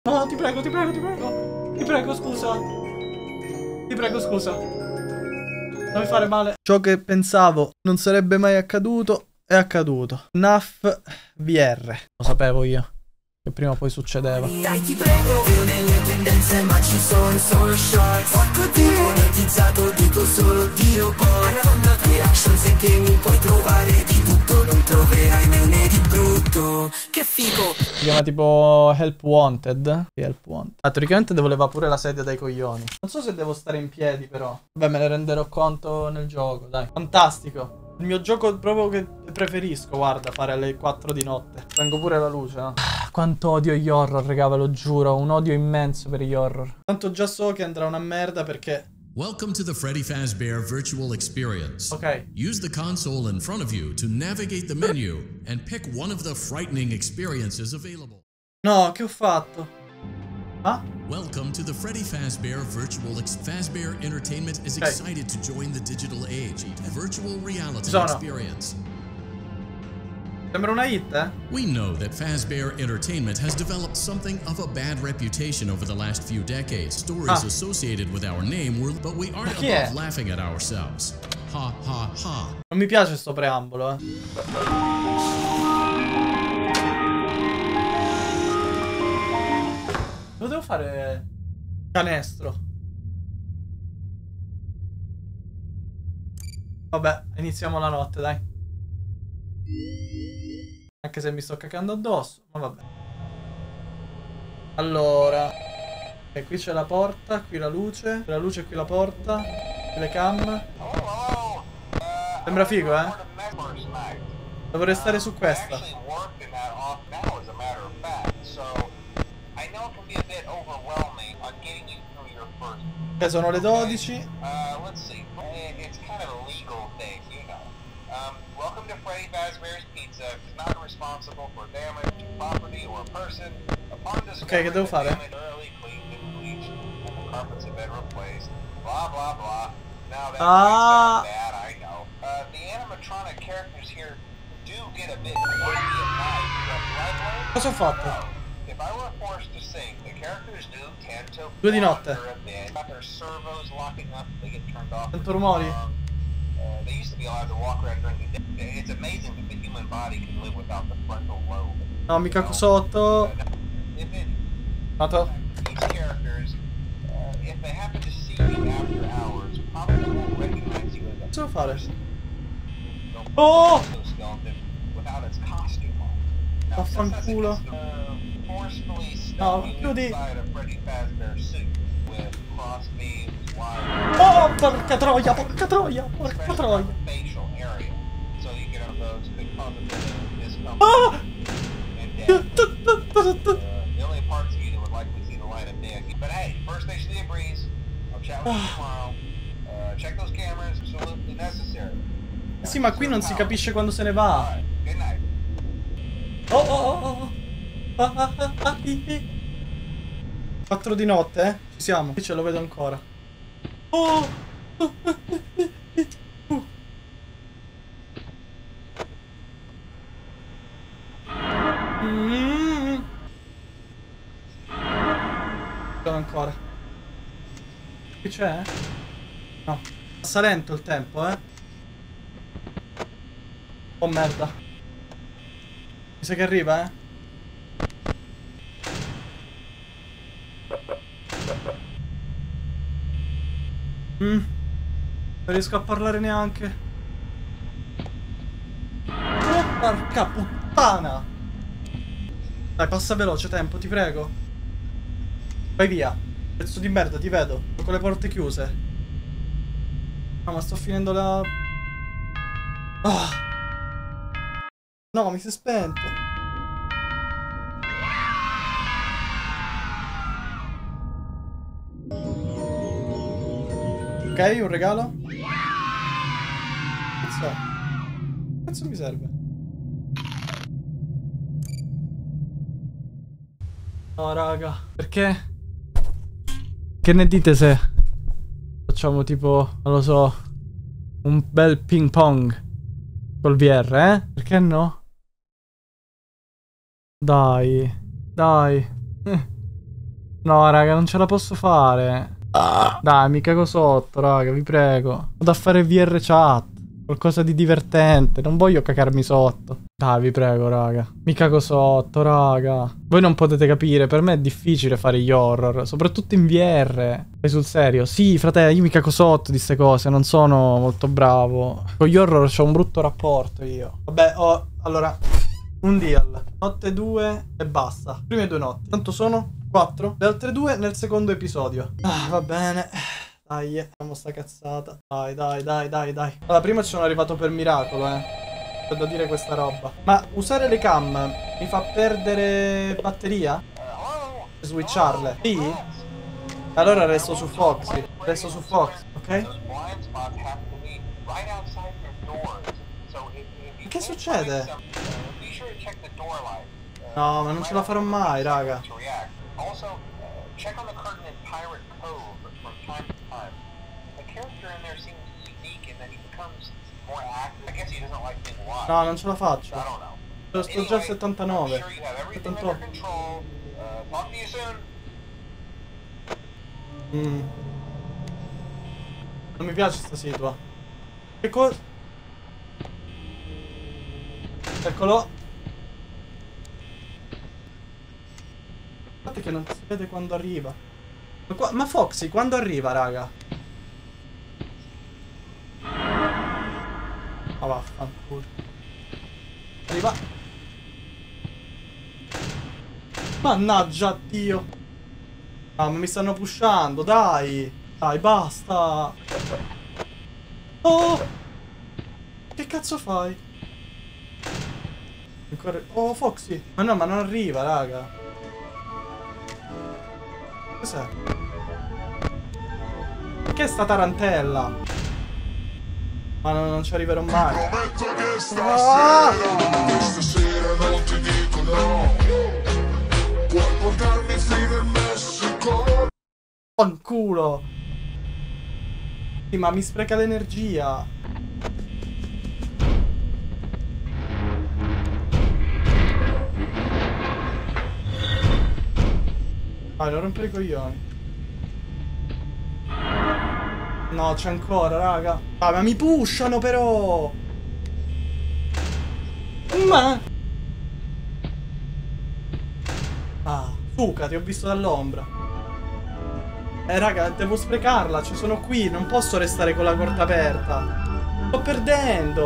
No, ti prego, ti prego, ti prego. Ti prego, scusa. Ti prego, scusa. Non mi fare male. Ciò che pensavo non sarebbe mai accaduto è accaduto. NAF VR. Lo sapevo io che prima o poi succedeva. Dai, ti prego, io nelle tendenze ma ci sono solo shorts. Porco Dio, monetizzato, dico solo Dio poi. Reactions e che mi puoi trovare di tutto, non troverai né di brutto. Che figo. Si chiama tipo Help Wanted. Sì, Help Wanted. Ah, teoricamente devo levare pure la sedia dai coglioni. Non so se devo stare in piedi però. Vabbè, me ne renderò conto nel gioco, dai. Fantastico. Il mio gioco proprio che preferisco, guarda, fare alle 4 di notte. Spengo pure la luce, no? Quanto odio gli horror, raga, ve lo giuro. Un odio immenso per gli horror. Tanto già so che andrà una merda perché... Welcome to the Freddy Fazbear Virtual Experience. Ok. Use the console in front of you to navigate the menu and pick one of the frightening experiences available. No, che ho fatto? Ah? Welcome to the Freddy Fazbear Virtual Fazbear Entertainment is excited to join the digital age, a virtual reality experience. Sembra una hit, eh? We know that Fazbear Entertainment has developed something of a bad reputation over the last few decades. Stories associated with our name were, but we aren't above laughing at ourselves. Ha ha ha. Non mi piace sto preambolo, eh. Lo devo fare canestro. Vabbè, iniziamo la notte, dai. Anche se mi sto cacando addosso, ma vabbè. Allora, qui c'è la porta, qui la luce, qui la porta, qui le cam. Sembra figo, eh? Dovrei stare su questa. Ok, sono le 12. Welcome to Freddy Fazbear's Pizza. Is not responsible for damage to property or person. Upon discovery, che devo fare? thoroughly cleaned and bleached, and the carpets have been replaced. Blah blah blah. Now that might sound bad, I know. The animatronic characters here do get a bit quirky at night. Cosa ho fatto? If I were forced to sing, the characters do tend to 2 di notte. got their servos locking up, they get turned off. Sento rumori? They used to be allowed to walk around during the day. It's amazing that the human body can live without the frontal lobe. No, mi caco sotto. Noto. These characters, if they happen to see you after hours, probably won't recognize you as a Cosa devo fare? oh! Skeleton without its costume on. Now, Vaffanculo. forcefully No, stuff you chiudi. inside a Freddy Fazbear suit with crossbeams, wires. Oh, porca troia, porca troia, porca troia. Facial area, so you get on those could cause a bit of discomfort Ah! and death. The only parts of you that would likely see the light of day. But hey, first station of the breeze. I'll chat with you tomorrow. Check those cameras, absolutely necessary. Sì, ma qui non si capisce quando se ne va. Good night. Oh, oh, oh, oh. 4 di notte, eh? Ci siamo. Qui ce lo vedo ancora. Oh! Sono ancora. Qui c'è? No. Passa lento il tempo, eh? Oh merda. Mi sa che arriva, eh? Non riesco a parlare neanche. Oh, porca puttana. Dai, passa veloce, tempo, ti prego. Vai via. Pezzo di merda, ti vedo. Con le porte chiuse. No, ma sto finendo la... Oh. No, mi si è spento. Ok, un regalo. Cazzo mi serve? No, raga. Perché? Che ne dite se facciamo tipo, non lo so, un bel ping pong col VR, eh? Perché no? Dai, dai. No, raga, non ce la posso fare. Dai, mi cago sotto, raga, vi prego. Vado a fare VR chat. Qualcosa di divertente. Non voglio cagarmi sotto. Dai, vi prego, raga. Mi cago sotto, raga. Voi non potete capire. Per me è difficile fare gli horror. Soprattutto in VR. E sul serio. Sì, frate, io mi cago sotto di ste cose. Non sono molto bravo. Con gli horror c'ho un brutto rapporto io. Vabbè, allora... Un deal. Notte 2 e basta. Prime 2 notti. Quanto sono? 4. Le altre 2 nel secondo episodio. Va bene. Dai, facciamo sta cazzata. Dai. Allora, prima ci sono arrivato per miracolo, C'è da dire questa roba. Ma usare le cam mi fa perdere batteria? Switcharle? Sì? Allora resto su Foxy. Resto su Foxy, ok? Che succede? No, ma non ce la farò mai, raga. No, non ce la faccio. Sto già a 79. 78. Non mi piace sta situa. Che cosa? Eccolo. Guardate che non si vede quando arriva. Ma Foxy quando arriva, raga? Ma vaffanculo. Arriva. Mannaggia Dio. Ah, ma mi stanno pushando, dai. Dai, basta. Oh! Che cazzo fai? Ancora... Oh, Foxy. Ma no, ma non arriva, raga. Cos'è? Che è sta tarantella? Ma non ci arriverò mai. Ah! Stasera non ti dico no. Puoi portarmi fino in Messico. Fanculo. Sì, ma mi spreca l'energia. Vai, non rompere i coglioni. No, c'è ancora, raga. Ah, ma mi pushano però. Ma... Ah, fuca, ti ho visto dall'ombra. Raga, devo sprecarla. Cioè, sono qui, non posso restare con la porta aperta. Sto perdendo.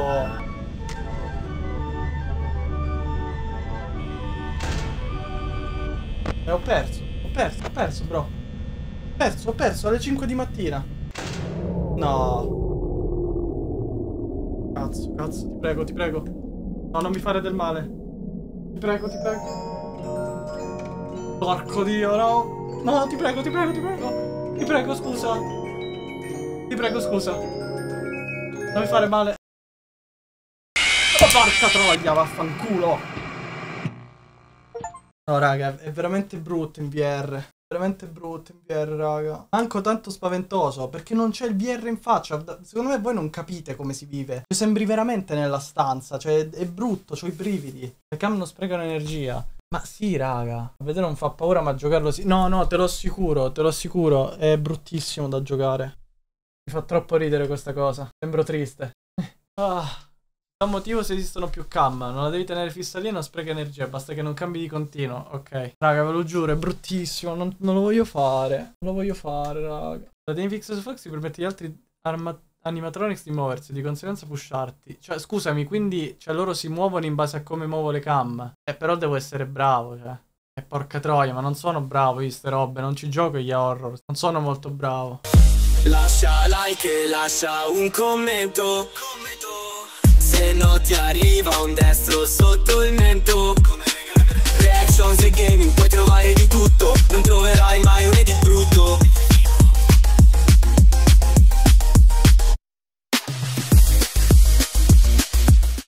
Ho perso, bro. Ho perso alle 5 di mattina. No. Cazzo, ti prego. No, non mi fare del male. Ti prego. Porco Dio, no. No, ti prego, scusa. Non mi fare male. Oh, porca troia, vaffanculo. No, raga, è veramente brutto in VR. Veramente brutto in VR, raga. Anche tanto spaventoso, perché non c'è il VR in faccia. Secondo me voi non capite come si vive. Cioè, sembri veramente nella stanza. Cioè, è brutto, c'ho i brividi. Le cam non sprecano energia. Ma sì, raga. A vedere non fa paura, ma giocarlo sì. No, te lo assicuro. È bruttissimo da giocare. Mi fa troppo ridere questa cosa. Sembro triste. Da un motivo se esistono più cam. Non la devi tenere fissa lì e non spreca energia. Basta che non cambi di continuo. Ok. Raga, ve lo giuro, è bruttissimo. Non lo voglio fare. raga. La tieni fissa su Foxy permette agli altri animatronics di muoversi, di conseguenza pusharti. Cioè, scusami, quindi loro si muovono in base a come muovo le cam. Però devo essere bravo, cioè. Porca troia, ma non sono bravo io ste robe. Non ci gioco gli horror. Non sono molto bravo. Lascia like e lascia un commento. Se no ti arriva un destro sotto il mento. Reactions e gaming puoi trovare